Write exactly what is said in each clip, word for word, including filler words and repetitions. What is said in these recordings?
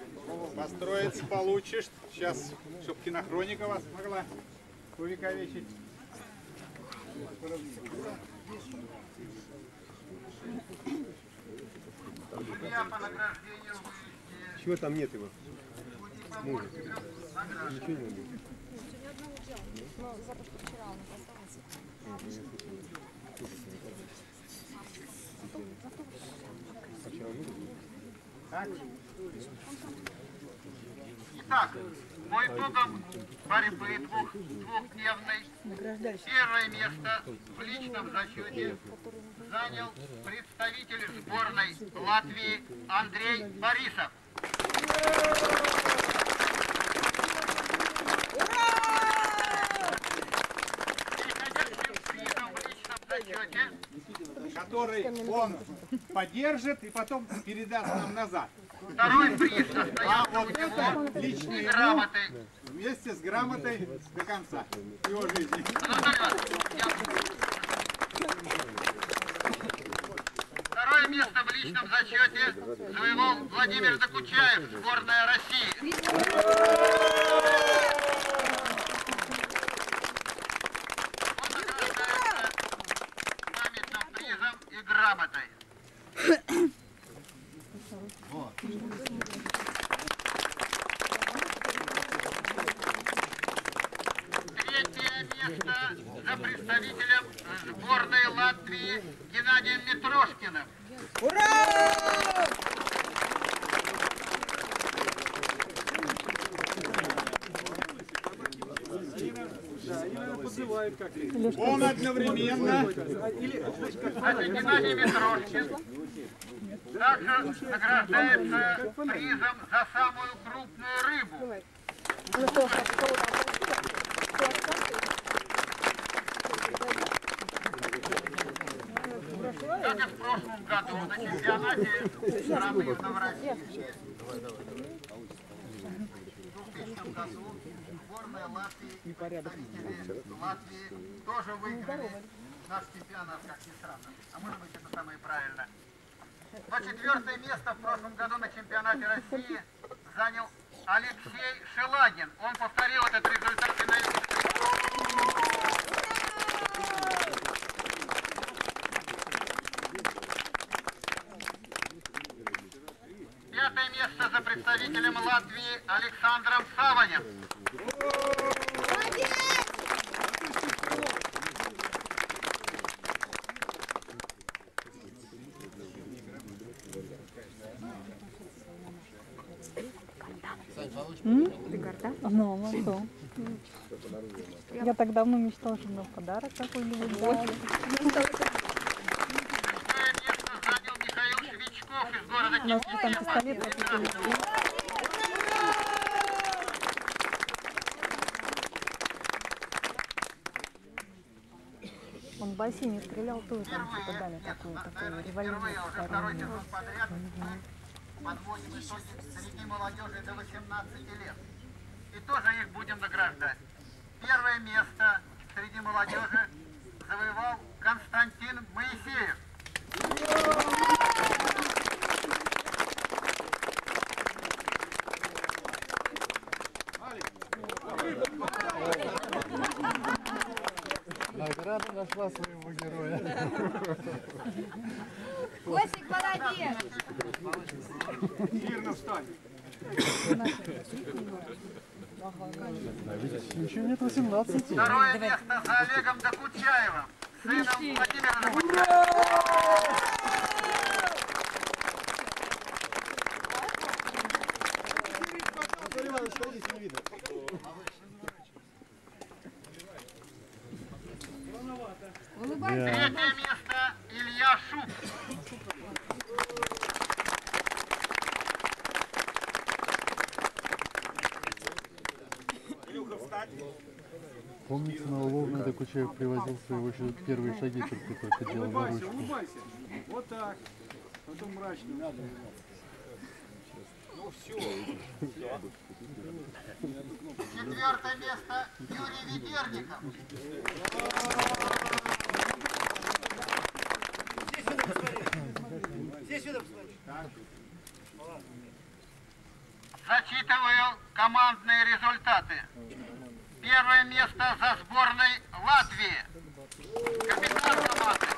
Построиться получишь. Сейчас, чтобы кинохроника вас могла увековечить. Чего там нет его? Может. Ничего не будет. Но запах вчера он остался. Итак, по итогам борьбы двух, двухдневной первое место в личном зачете занял представитель сборной Латвии Андрей Борисов. Который он поддержит и потом передаст нам назад. Второй приз остается А вот у него это личные грамоты. вместе с грамотой до конца его жизни. Второе место в личном зачете завоевал Владимир Докучаев, сборная России. Памятным призом и грамотой. Вот. Третье место за представителем сборной Латвии Геннадием Митрошкиным. Ура! Он одновременно. Значит, Геннадий Митрошкин также награждается призом за самую крупную рыбу. Как и в прошлом году на чемпионате страны в Новороссийске. В двухтысячном году сборная Латвии, представители Латвии тоже выиграли наш чемпионат, как ни странно. А может быть, это самое правильное. Но четвертое место в прошлом году на чемпионате России занял Алексей Шелагин. Он повторил этот результат и на пятое место за представителем Латвии Александром Саванем. Ты горда? Ну, ну что? Я так давно мечтала, чтобы на подарок какой-нибудь дали. Шестое место занял Михаил Швичков из города У нас же там пистолет купили. Он в бассейне стрелял, тоже там что-то дали такую, такую револьвер. Впервые уже второй сезон подряд подводим итоги среди молодежи до восемнадцати лет. И тоже их будем награждать. Первое место среди молодежи завоевал Константин Моисеев. Награда нашла своего героя. Костик, молодец! Мирно встань. Видите, ничего нет восемнадцати. Второе место за Олегом Докучаевым, сыном Владимира Докучаева. Третье место Илья Шуб. Помните, на уловную Докучаев привозил своего еще первые шаги, только только делал на ручку. Вот так. Потом мрачно надо. Ну все. Четвертое место Юрий Ведерников. Здесь сюда посмотри. Зачитываю командные результаты. Первое место за сборной Латвии. Капитан команды.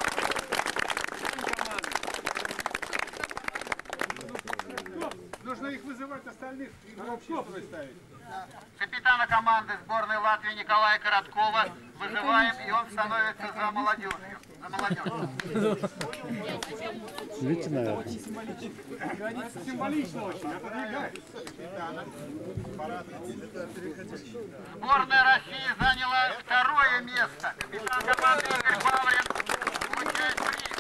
Нужно их вызывать остальных и в общий строй ставить. Капитана команды сборной Латвии Николая Короткова вызываем, и он становится за молодежью. За молодежь. Символично очень, отодвигай. Сборная России заняла второе место. Капитан команды Игорь Павлин получает приз.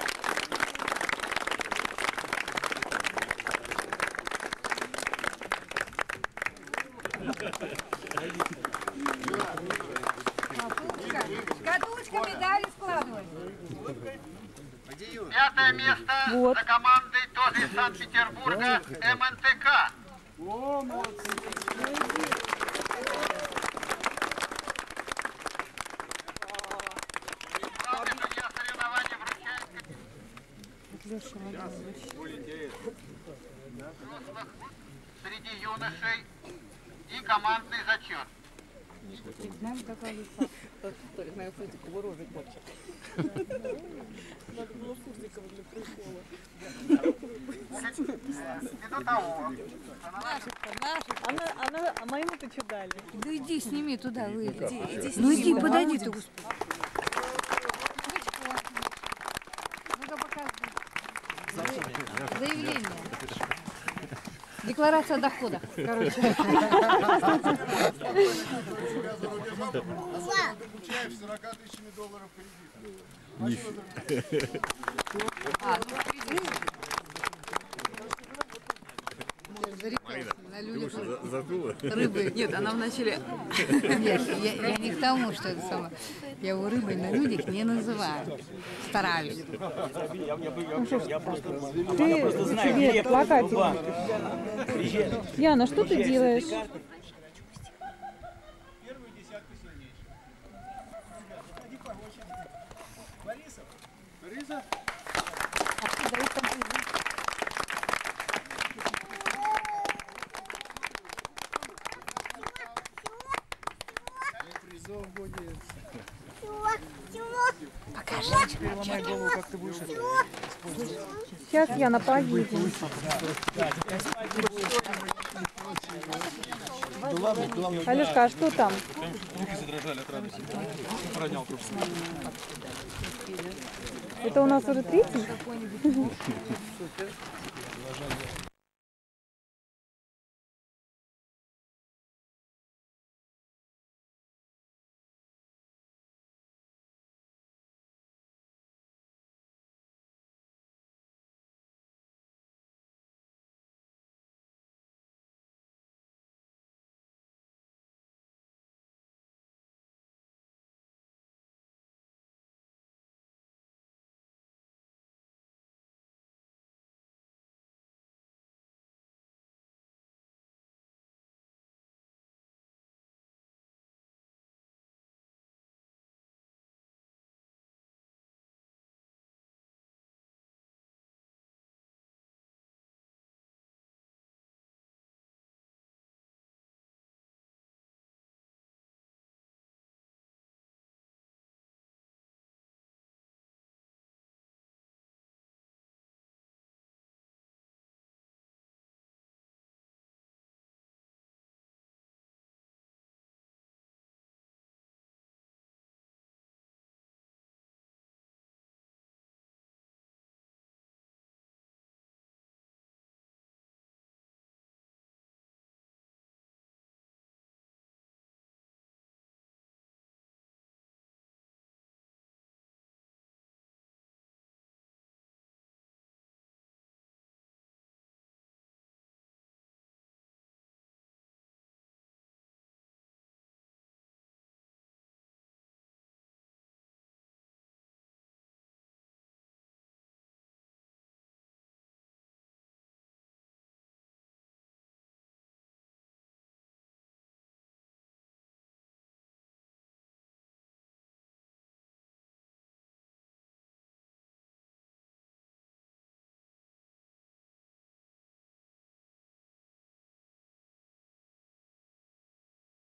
Катушка, медали складывай. Пятое место Вот. за командой тоже из Санкт-Петербурга эм эн тэ ка. О, молодцы. Главный судья соревнований вручает среди юношей и командный зачет. Ввиду того, Она, она, а моему-то что дали? Да иди, сними туда, вы. Иди, иди, ну иди, подойди ты, господи. Ну-ка показывай. Заявление. Декларация дохода. Короче. Получаешь сорок тысячами долларов кредит. А, ну кредит. Зарекался на людях. Рыбы. Нет, она вначале... Нет, я, я не к тому, что это самое. Я его рыбой на людях не называю. Стараюсь. Ты себе плакатик. Яна, что ты делаешь? Первую десятку сильнейших. Борисов? Борисов? Сейчас, Яна, поедем. Алешка, а что там? Руки задрожали от радости. Пронял тут. Это у нас уже третий?